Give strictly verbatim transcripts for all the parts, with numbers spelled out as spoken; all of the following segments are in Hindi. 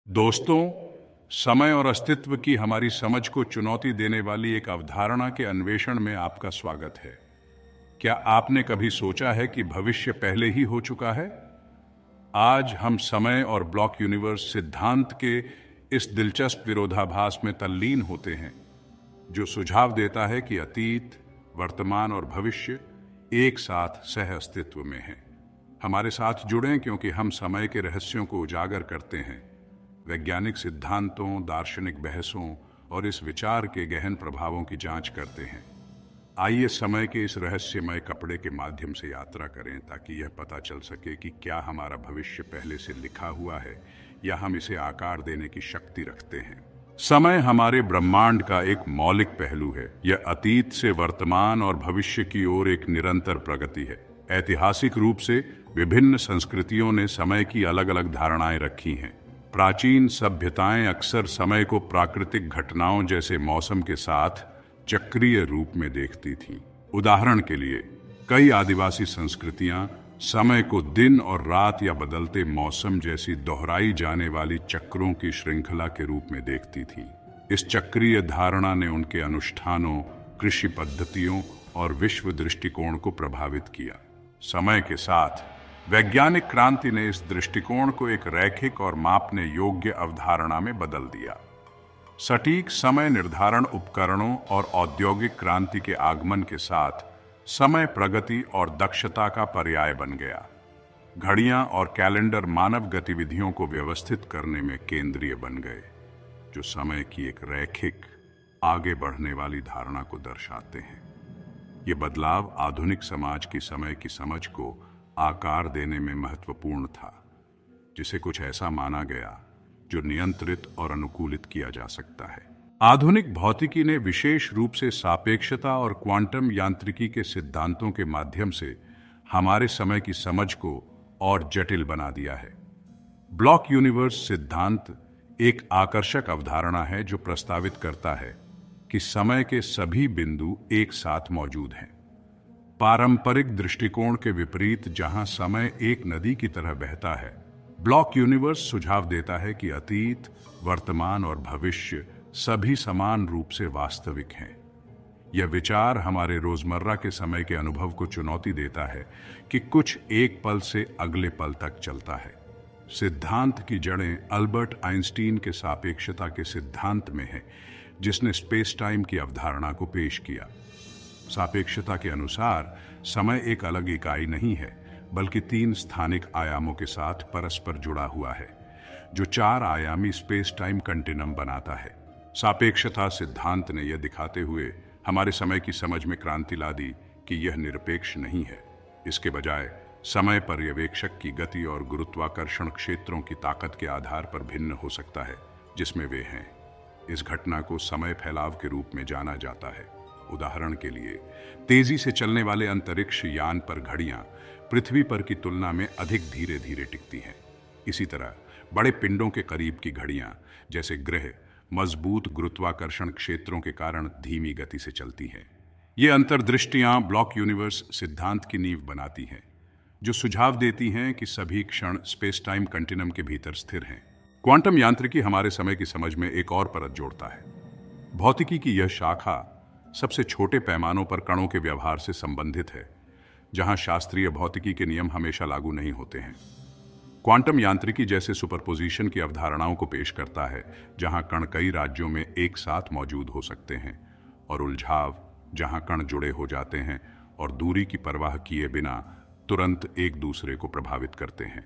दोस्तों, समय और अस्तित्व की हमारी समझ को चुनौती देने वाली एक अवधारणा के अन्वेषण में आपका स्वागत है। क्या आपने कभी सोचा है कि भविष्य पहले ही हो चुका है? आज हम समय और ब्लॉक यूनिवर्स सिद्धांत के इस दिलचस्प विरोधाभास में तल्लीन होते हैं, जो सुझाव देता है कि अतीत, वर्तमान और भविष्य एक साथ सह अस्तित्व में हैं। हमारे साथ जुड़ें क्योंकि हम समय के रहस्यों को उजागर करते हैं, वैज्ञानिक सिद्धांतों, दार्शनिक बहसों और इस विचार के गहन प्रभावों की जांच करते हैं। आइए समय के इस रहस्यमय कपड़े के माध्यम से यात्रा करें ताकि यह पता चल सके कि क्या हमारा भविष्य पहले से लिखा हुआ है या हम इसे आकार देने की शक्ति रखते हैं। समय हमारे ब्रह्मांड का एक मौलिक पहलू है। यह अतीत से वर्तमान और भविष्य की ओर एक निरंतर प्रगति है। ऐतिहासिक रूप से विभिन्न संस्कृतियों ने समय की अलग अलग धारणाएं रखी हैं। प्राचीन सभ्यताएं अक्सर समय को प्राकृतिक घटनाओं जैसे मौसम के साथ चक्रीय रूप में देखती थीं। उदाहरण के लिए, कई आदिवासी संस्कृतियां समय को दिन और रात या बदलते मौसम जैसी दोहराई जाने वाली चक्रों की श्रृंखला के रूप में देखती थीं। इस चक्रीय धारणा ने उनके अनुष्ठानों, कृषि पद्धतियों और विश्व दृष्टिकोण को प्रभावित किया। समय के साथ वैज्ञानिक क्रांति ने इस दृष्टिकोण को एक रैखिक और मापने योग्य अवधारणा में बदल दिया। सटीक समय निर्धारण उपकरणों और औद्योगिक क्रांति के आगमन के साथ समय प्रगति और दक्षता का पर्याय बन गया। घड़ियां और कैलेंडर मानव गतिविधियों को व्यवस्थित करने में केंद्रीय बन गए, जो समय की एक रैखिक, आगे बढ़ने वाली धारणा को दर्शाते हैं। ये बदलाव आधुनिक समाज की समय की समझ को आकार देने में महत्वपूर्ण था, जिसे कुछ ऐसा माना गया जो नियंत्रित और अनुकूलित किया जा सकता है। आधुनिक भौतिकी ने विशेष रूप से सापेक्षता और क्वांटम यांत्रिकी के सिद्धांतों के माध्यम से हमारे समय की समझ को और जटिल बना दिया है। ब्लॉक यूनिवर्स सिद्धांत एक आकर्षक अवधारणा है जो प्रस्तावित करता है कि समय के सभी बिंदु एक साथ मौजूद हैं। पारंपरिक दृष्टिकोण के विपरीत, जहां समय एक नदी की तरह बहता है, ब्लॉक यूनिवर्स सुझाव देता है कि अतीत, वर्तमान और भविष्य सभी समान रूप से वास्तविक हैं। यह विचार हमारे रोजमर्रा के समय के अनुभव को चुनौती देता है कि कुछ एक पल से अगले पल तक चलता है। सिद्धांत की जड़ें अल्बर्ट आइंस्टीन के सापेक्षता के सिद्धांत में है, जिसने स्पेस टाइम की अवधारणा को पेश किया। सापेक्षता के अनुसार समय एक अलग इकाई नहीं है, बल्कि तीन स्थानिक आयामों के साथ परस्पर जुड़ा हुआ है, जो चार आयामी स्पेस टाइम कंटिन्यूम बनाता है। सापेक्षता सिद्धांत ने यह दिखाते हुए हमारे समय की समझ में क्रांति ला दी कि यह निरपेक्ष नहीं है। इसके बजाय समय पर्यवेक्षक की गति और गुरुत्वाकर्षण क्षेत्रों की ताकत के आधार पर भिन्न हो सकता है, जिसमें वे हैं। इस घटना को समय फैलाव के रूप में जाना जाता है। उदाहरण के लिए, तेजी से चलने वाले अंतरिक्ष यान पर घड़ियां पृथ्वी पर की तुलना में अधिक धीरे धीरे टिकती हैं। इसी तरह बड़े पिंडों के करीब की घड़ियां, जैसे ग्रह, मजबूत गुरुत्वाकर्षण क्षेत्रों के कारण धीमी गति से चलती हैं। ये अंतर्दृष्टियां ब्लॉक यूनिवर्स सिद्धांत की नींव बनाती हैं, जो सुझाव देती हैं कि सभी क्षण स्पेस टाइम कंटिन्यूम के भीतर स्थिर हैं। क्वांटम यांत्रिकी हमारे समय की समझ में एक और परत जोड़ता है। भौतिकी की यह शाखा सबसे छोटे पैमानों पर कणों के व्यवहार से संबंधित है, जहां शास्त्रीय भौतिकी के नियम हमेशा लागू नहीं होते हैं। क्वांटम यांत्रिकी जैसे सुपरपोजिशन की अवधारणाओं को पेश करता है, जहां कण कई राज्यों में एक साथ मौजूद हो सकते हैं, और उलझाव, जहां कण जुड़े हो जाते हैं और दूरी की परवाह किए बिना तुरंत एक दूसरे को प्रभावित करते हैं।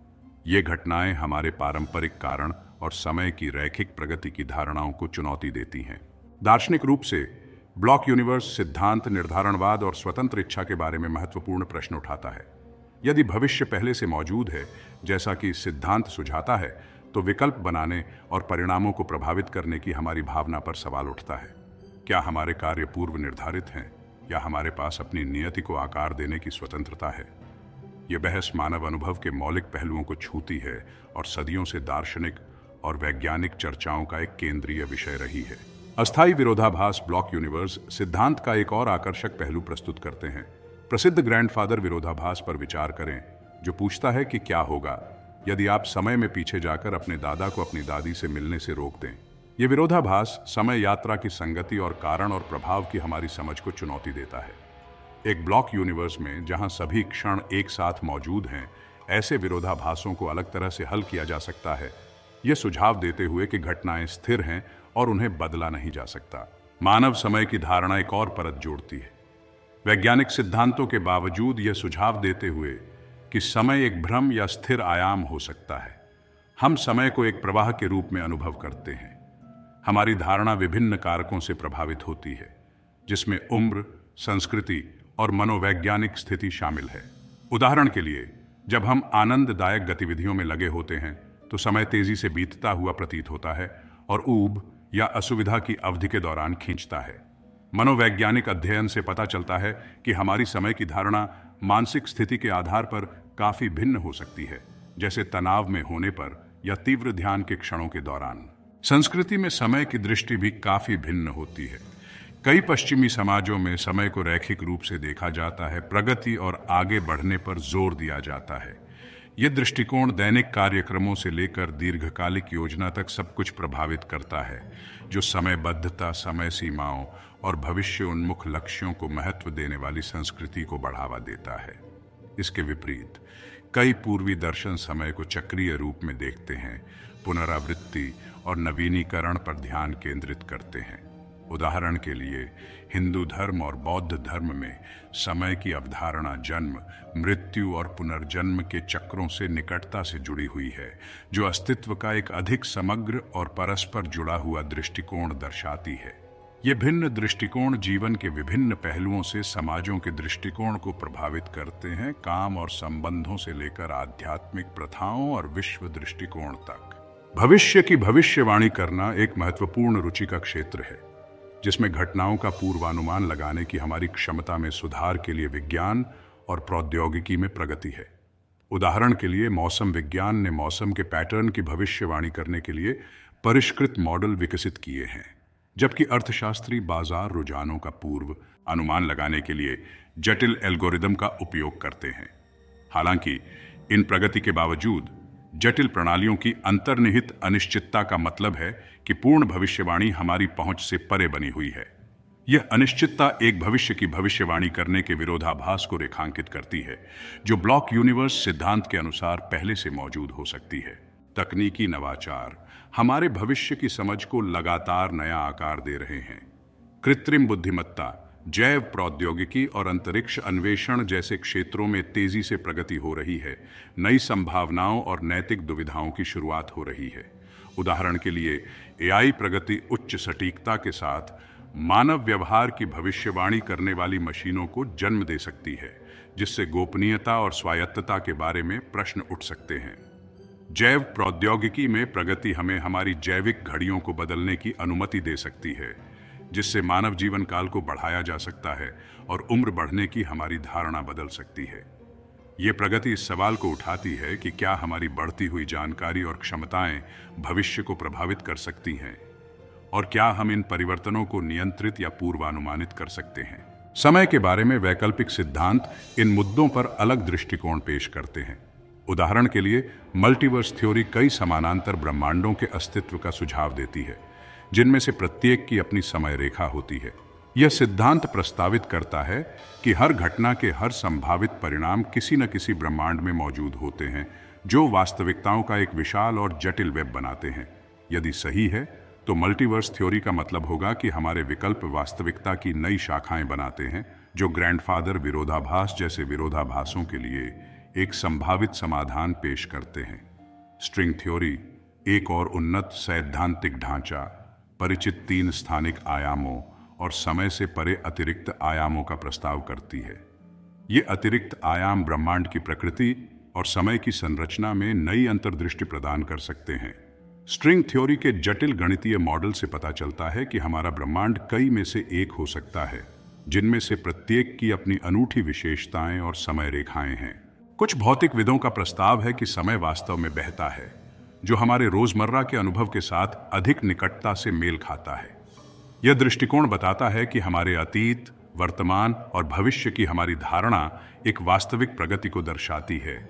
ये घटनाएं हमारे पारंपरिक कारण और समय की रैखिक प्रगति की धारणाओं को चुनौती देती हैं। दार्शनिक रूप से ब्लॉक यूनिवर्स सिद्धांत निर्धारणवाद और स्वतंत्र इच्छा के बारे में महत्वपूर्ण प्रश्न उठाता है। यदि भविष्य पहले से मौजूद है, जैसा कि सिद्धांत सुझाता है, तो विकल्प बनाने और परिणामों को प्रभावित करने की हमारी भावना पर सवाल उठता है। क्या हमारे कार्य पूर्व निर्धारित हैं, या हमारे पास अपनी नियति को आकार देने की स्वतंत्रता है? यह बहस मानव अनुभव के मौलिक पहलुओं को छूती है और सदियों से दार्शनिक और वैज्ञानिक चर्चाओं का एक केंद्रीय विषय रही है। अस्थायी विरोधाभास ब्लॉक यूनिवर्स सिद्धांत का एक और आकर्षक पहलू प्रस्तुत करते हैं। प्रसिद्ध ग्रैंडफादर विरोधाभास पर विचार करें, जो पूछता है कि क्या होगा यदि आप समय में पीछे जाकर अपने दादा को अपनी दादी से मिलने से रोक दें। ये विरोधाभास समय यात्रा की संगति और कारण और प्रभाव की हमारी समझ को चुनौती देता है। एक ब्लॉक यूनिवर्स में जहां सभी क्षण एक साथ मौजूद हैं, ऐसे विरोधाभासों को अलग तरह से हल किया जा सकता है, यह सुझाव देते हुए कि घटनाएं स्थिर हैं और उन्हें बदला नहीं जा सकता। मानव समय की धारणा एक और परत जोड़ती है, वैज्ञानिक सिद्धांतों के बावजूद यह सुझाव देते हुए कि समय एक भ्रम या स्थिर आयाम हो सकता है। हम समय को एक प्रवाह के रूप में अनुभव करते हैं। हमारी धारणा विभिन्न कारकों से प्रभावित होती है, जिसमें उम्र, संस्कृति और मनोवैज्ञानिक स्थिति शामिल है। उदाहरण के लिए, जब हम आनंददायक गतिविधियों में लगे होते हैं तो समय तेजी से बीतता हुआ प्रतीत होता है और ऊब या असुविधा की अवधि के दौरान खींचता है। मनोवैज्ञानिक अध्ययन से पता चलता है कि हमारी समय की धारणा मानसिक स्थिति के आधार पर काफी भिन्न हो सकती है, जैसे तनाव में होने पर या तीव्र ध्यान के क्षणों के दौरान। संस्कृति में समय की दृष्टि भी काफी भिन्न होती है। कई पश्चिमी समाजों में समय को रैखिक रूप से देखा जाता है, प्रगति और आगे बढ़ने पर जोर दिया जाता है। यह दृष्टिकोण दैनिक कार्यक्रमों से लेकर दीर्घकालिक योजना तक सब कुछ प्रभावित करता है, जो समयबद्धता, समय सीमाओं और भविष्य उन्मुख लक्ष्यों को महत्व देने वाली संस्कृति को बढ़ावा देता है। इसके विपरीत कई पूर्वी दर्शन समय को चक्रीय रूप में देखते हैं, पुनरावृत्ति और नवीनीकरण पर ध्यान केंद्रित करते हैं। उदाहरण के लिए, हिंदू धर्म और बौद्ध धर्म में समय की अवधारणा जन्म, मृत्यु और पुनर्जन्म के चक्रों से निकटता से जुड़ी हुई है, जो अस्तित्व का एक अधिक समग्र और परस्पर जुड़ा हुआ दृष्टिकोण दर्शाती है। ये भिन्न दृष्टिकोण जीवन के विभिन्न पहलुओं से समाजों के दृष्टिकोण को प्रभावित करते हैं, काम और संबंधों से लेकर आध्यात्मिक प्रथाओं और विश्व दृष्टिकोण तक। भविष्य की भविष्यवाणी करना एक महत्वपूर्ण रुचि का क्षेत्र है, जिसमें घटनाओं का पूर्वानुमान लगाने की हमारी क्षमता में सुधार के लिए विज्ञान और प्रौद्योगिकी में प्रगति है। उदाहरण के लिए, मौसम विज्ञान ने मौसम के पैटर्न की भविष्यवाणी करने के लिए परिष्कृत मॉडल विकसित किए हैं, जबकि अर्थशास्त्री बाजार रुझानों का पूर्व अनुमान लगाने के लिए जटिल एल्गोरिदम का उपयोग करते हैं। हालांकि इन प्रगति के बावजूद जटिल प्रणालियों की अंतर्निहित अनिश्चितता का मतलब है कि पूर्ण भविष्यवाणी हमारी पहुंच से परे बनी हुई है। यह अनिश्चितता एक भविष्य की भविष्यवाणी करने के विरोधाभास को रेखांकित करती है, जो ब्लॉक यूनिवर्स सिद्धांत के अनुसार पहले से मौजूद हो सकती है। तकनीकी नवाचार हमारे भविष्य की समझ को लगातार नया आकार दे रहे हैं। कृत्रिम बुद्धिमत्ता, जैव प्रौद्योगिकी और अंतरिक्ष अन्वेषण जैसे क्षेत्रों में तेजी से प्रगति हो रही है। नई संभावनाओं और नैतिक दुविधाओं की शुरुआत हो रही है। उदाहरण के लिए, एआई प्रगति उच्च सटीकता के साथ मानव व्यवहार की भविष्यवाणी करने वाली मशीनों को जन्म दे सकती है, जिससे गोपनीयता और स्वायत्तता के बारे में प्रश्न उठ सकते हैं। जैव प्रौद्योगिकी में प्रगति हमें हमारी जैविक घड़ियों को बदलने की अनुमति दे सकती है, जिससे मानव जीवन काल को बढ़ाया जा सकता है और उम्र बढ़ने की हमारी धारणा बदल सकती है। ये प्रगति इस सवाल को उठाती है कि क्या हमारी बढ़ती हुई जानकारी और क्षमताएं भविष्य को प्रभावित कर सकती हैं, और क्या हम इन परिवर्तनों को नियंत्रित या पूर्वानुमानित कर सकते हैं। समय के बारे में वैकल्पिक सिद्धांत इन मुद्दों पर अलग दृष्टिकोण पेश करते हैं। उदाहरण के लिए, मल्टीवर्स थ्योरी कई समानांतर ब्रह्मांडों के अस्तित्व का सुझाव देती है, जिनमें से प्रत्येक की अपनी समय रेखा होती है। यह सिद्धांत प्रस्तावित करता है कि हर घटना के हर संभावित परिणाम किसी न किसी ब्रह्मांड में मौजूद होते हैं, जो वास्तविकताओं का एक विशाल और जटिल वेब बनाते हैं। यदि सही है, तो मल्टीवर्स थ्योरी का मतलब होगा कि हमारे विकल्प वास्तविकता की नई शाखाएं बनाते हैं, जो ग्रैंडफादर विरोधाभास जैसे विरोधाभासों के लिए एक संभावित समाधान पेश करते हैं। स्ट्रिंग थ्योरी एक और उन्नत सैद्धांतिक ढांचा, परिचित तीन स्थानिक आयामों और समय से परे अतिरिक्त आयामों का प्रस्ताव करती है। ये अतिरिक्त आयाम ब्रह्मांड की प्रकृति और समय की संरचना में नई अंतर्दृष्टि प्रदान कर सकते हैं। स्ट्रिंग थ्योरी के जटिल गणितीय मॉडल से पता चलता है कि हमारा ब्रह्मांड कई में से एक हो सकता है, जिनमें से प्रत्येक की अपनी अनूठी विशेषताएं और समय रेखाएं हैं। कुछ भौतिक विदों का प्रस्ताव है कि समय वास्तव में बहता है, जो हमारे रोजमर्रा के अनुभव के साथ अधिक निकटता से मेल खाता है। यह दृष्टिकोण बताता है कि हमारे अतीत, वर्तमान और भविष्य की हमारी धारणा एक वास्तविक प्रगति को दर्शाती है।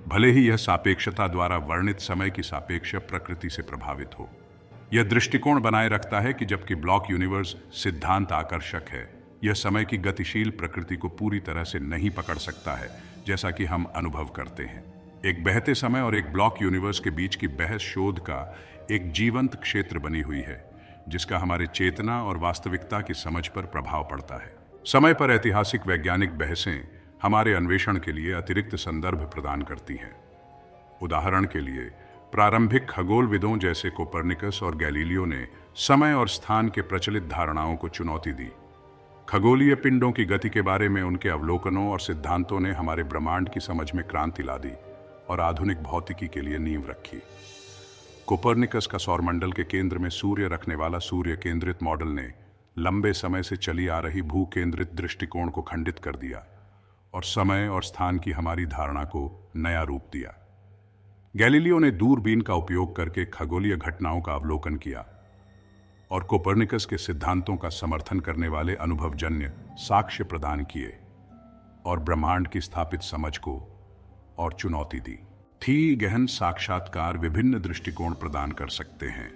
भले ही यह सापेक्षता द्वारा वर्णित समय की सापेक्ष प्रकृति से प्रभावित हो। यह दृष्टिकोण बनाए रखता है कि जबकि ब्लॉक यूनिवर्स सिद्धांत आकर्षक है, यह समय की गतिशील प्रकृति को पूरी तरह से नहीं पकड़ सकता है, जैसा कि हम अनुभव करते हैं। एक बहते समय और एक ब्लॉक यूनिवर्स के बीच की बहस शोध का एक जीवंत क्षेत्र बनी हुई है, जिसका हमारे चेतना और वास्तविकता की समझ पर प्रभाव पड़ता है। समय पर ऐतिहासिक वैज्ञानिक बहसें हमारे अन्वेषण के लिए अतिरिक्त संदर्भ प्रदान करती हैं। उदाहरण के लिए, प्रारंभिक खगोलविदों जैसे कोपरनिकस और गैलीलियो ने समय और स्थान के प्रचलित धारणाओं को चुनौती दी। खगोलीय पिंडों की गति के बारे में उनके अवलोकनों और सिद्धांतों ने हमारे ब्रह्मांड की समझ में क्रांति ला दी और आधुनिक भौतिकी के लिए नींव रखी। कोपरनिकस का सौरमंडल के केंद्र में सूर्य रखने वाला सूर्य केंद्रित मॉडल ने लंबे समय से चली आ रही भू केंद्रित दृष्टिकोण को खंडित कर दिया और समय और स्थान की हमारी धारणा को नया रूप दिया। गैलीलियो ने दूरबीन का उपयोग करके खगोलीय घटनाओं का अवलोकन किया और कोपरनिकस के सिद्धांतों का समर्थन करने वाले अनुभवजन्य साक्ष्य प्रदान किए और ब्रह्मांड की स्थापित समझ को और चुनौती दी। थी गहन साक्षात्कार विभिन्न दृष्टिकोण प्रदान कर सकते हैं।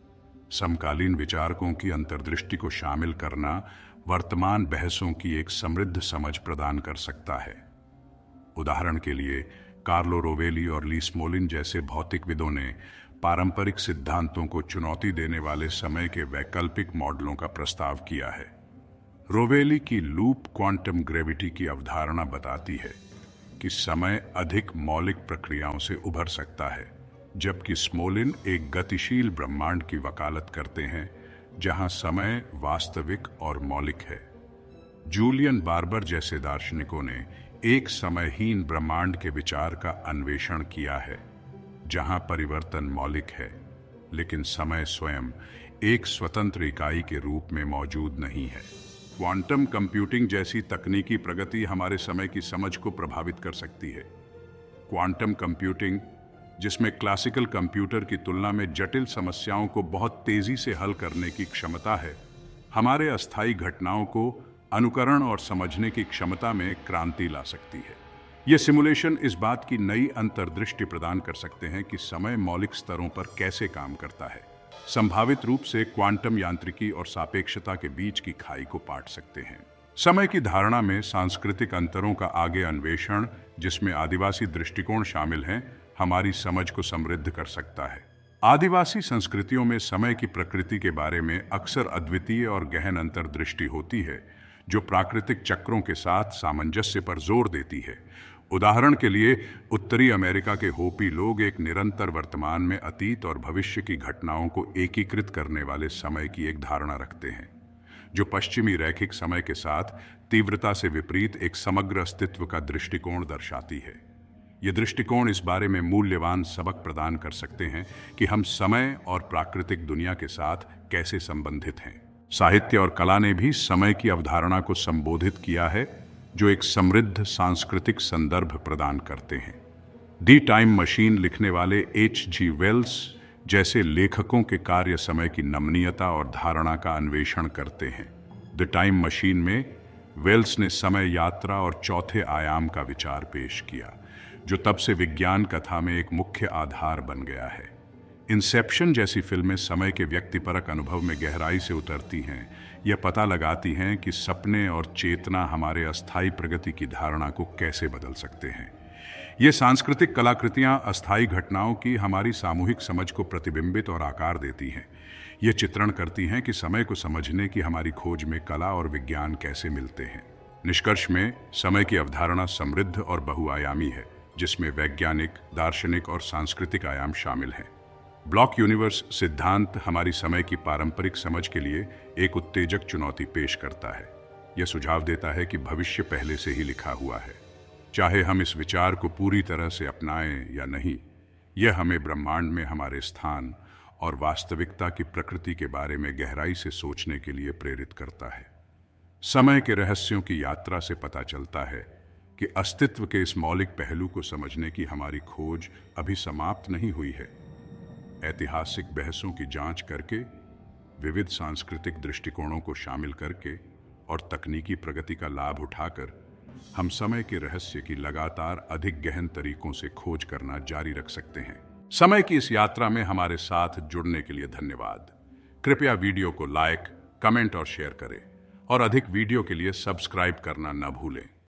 समकालीन विचारकों की अंतर्दृष्टि को शामिल करना वर्तमान बहसों की एक समृद्ध समझ प्रदान कर सकता है। उदाहरण के लिए, कार्लो रोवेली और ली स्मोलिन जैसे भौतिकविदों ने पारंपरिक सिद्धांतों को चुनौती देने वाले समय के वैकल्पिक मॉडलों का प्रस्ताव किया है। रोवेली की लूप क्वांटम ग्रेविटी की अवधारणा बताती है कि समय अधिक मौलिक प्रक्रियाओं से उभर सकता है, जबकि स्मोलिन एक गतिशील ब्रह्मांड की वकालत करते हैं जहां समय वास्तविक और मौलिक है। जूलियन बार्बर जैसे दार्शनिकों ने एक समयहीन ब्रह्मांड के विचार का अन्वेषण किया है, जहां परिवर्तन मौलिक है, लेकिन समय स्वयं एक स्वतंत्र इकाई के रूप में मौजूद नहीं है। क्वांटम कंप्यूटिंग जैसी तकनीकी प्रगति हमारे समय की समझ को प्रभावित कर सकती है। क्वांटम कंप्यूटिंग, जिसमें क्लासिकल कंप्यूटर की तुलना में जटिल समस्याओं को बहुत तेजी से हल करने की क्षमता है, हमारे अस्थायी घटनाओं को अनुकरण और समझने की क्षमता में क्रांति ला सकती है। ये सिमुलेशन इस बात की नई अंतर्दृष्टि प्रदान कर सकते हैं कि समय मौलिक स्तरों पर कैसे काम करता है। संभावित रूप से क्वांटम यांत्रिकी और सापेक्षता के बीच की खाई को पाट सकते हैं। समय की धारणा में सांस्कृतिक अंतरों का आगे अन्वेषण, जिसमें आदिवासी दृष्टिकोण शामिल हैं, हमारी समझ को समृद्ध कर सकता है। आदिवासी संस्कृतियों में समय की प्रकृति के बारे में अक्सर अद्वितीय और गहन अंतर्दृष्टि होती है, जो प्राकृतिक चक्रों के साथ सामंजस्य पर जोर देती है। उदाहरण के लिए, उत्तरी अमेरिका के होपी लोग एक निरंतर वर्तमान में अतीत और भविष्य की घटनाओं को एकीकृत करने वाले समय की एक धारणा रखते हैं, जो पश्चिमी रैखिक समय के साथ तीव्रता से विपरीत एक समग्र अस्तित्व का दृष्टिकोण दर्शाती है। ये दृष्टिकोण इस बारे में मूल्यवान सबक प्रदान कर सकते हैं कि हम समय और प्राकृतिक दुनिया के साथ कैसे संबंधित हैं। साहित्य और कला ने भी समय की अवधारणा को संबोधित किया है, जो एक समृद्ध सांस्कृतिक संदर्भ प्रदान करते हैं। दी टाइम मशीन लिखने वाले एच जी वेल्स जैसे लेखकों के कार्य समय की नमनीयता और धारणा का अन्वेषण करते हैं। द टाइम मशीन में वेल्स ने समय यात्रा और चौथे आयाम का विचार पेश किया, जो तब से विज्ञान कथा में एक मुख्य आधार बन गया है। इंसेप्शन जैसी फिल्में समय के व्यक्तिपरक अनुभव में गहराई से उतरती हैं। यह पता लगाती हैं कि सपने और चेतना हमारे अस्थायी प्रगति की धारणा को कैसे बदल सकते हैं। ये सांस्कृतिक कलाकृतियाँ अस्थायी घटनाओं की हमारी सामूहिक समझ को प्रतिबिंबित और आकार देती हैं। ये चित्रण करती हैं कि समय को समझने की हमारी खोज में कला और विज्ञान कैसे मिलते हैं। निष्कर्ष में, समय की अवधारणा समृद्ध और बहुआयामी है, जिसमें वैज्ञानिक, दार्शनिक और सांस्कृतिक आयाम शामिल हैं। ब्लॉक यूनिवर्स सिद्धांत हमारी समय की पारंपरिक समझ के लिए एक उत्तेजक चुनौती पेश करता है। यह सुझाव देता है कि भविष्य पहले से ही लिखा हुआ है। चाहे हम इस विचार को पूरी तरह से अपनाएं या नहीं, यह हमें ब्रह्मांड में हमारे स्थान और वास्तविकता की प्रकृति के बारे में गहराई से सोचने के लिए प्रेरित करता है। समय के रहस्यों की यात्रा से पता चलता है कि अस्तित्व के इस मौलिक पहलू को समझने की हमारी खोज अभी समाप्त नहीं हुई है। ऐतिहासिक बहसों की जांच करके, विविध सांस्कृतिक दृष्टिकोणों को शामिल करके और तकनीकी प्रगति का लाभ उठाकर हम समय के रहस्य की लगातार अधिक गहन तरीकों से खोज करना जारी रख सकते हैं। समय की इस यात्रा में हमारे साथ जुड़ने के लिए धन्यवाद। कृपया वीडियो को लाइक, कमेंट और शेयर करें और अधिक वीडियो के लिए सब्सक्राइब करना न भूलें।